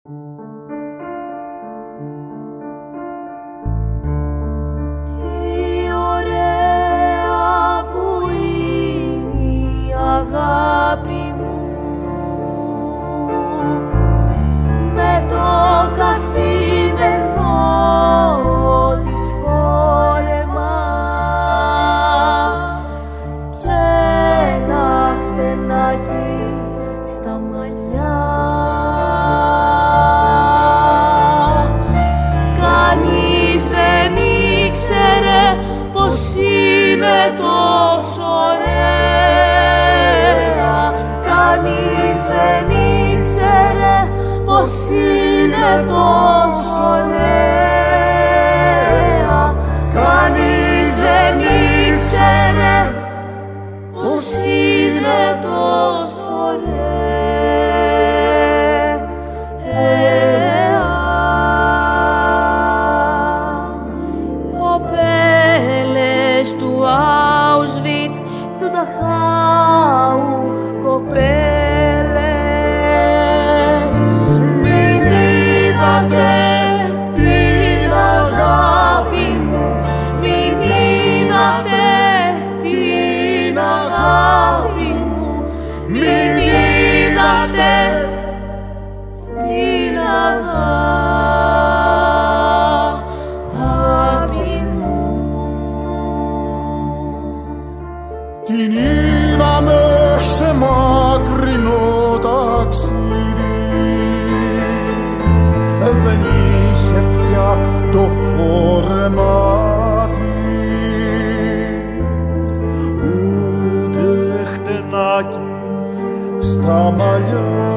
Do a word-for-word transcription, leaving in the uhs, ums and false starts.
Αγάπη μου, με το καθημερινό της φόρεμα και ένα χτενάκι στα μαλλιά. Κανείς δεν ήξερε πως είναι τόσο ωραία. Κανείς δεν ήξερε πως είναι τόσο ωραία. Κανείς δεν ήξερε πως είναι τόσο ωραία. Κοπέλες του Auschwitz, του Νταχάου, κοπέλες, μην είδατε την αγάπη μου, μην είδατε την αγάπη μου, μην είδατε την αγάπη μου. Την είδαμε σε μακρινό ταξίδι, δεν είχε πια το φόρεμα της, ούτε χτενάκι στα μαλλιά.